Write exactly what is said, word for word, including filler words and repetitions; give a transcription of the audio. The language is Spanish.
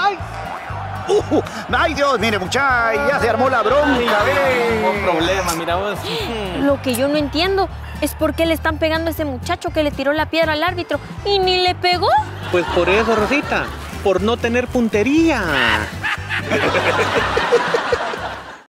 ¡Ay! Uh, ¡Ay, Dios! Mire, muchacha, ya se armó la bronca, ¿ve? No problema, mira vos. Lo que yo no entiendo es por qué le están pegando a ese muchacho que le tiró la piedra al árbitro y ni le pegó. Pues por eso, Rosita, por no tener puntería.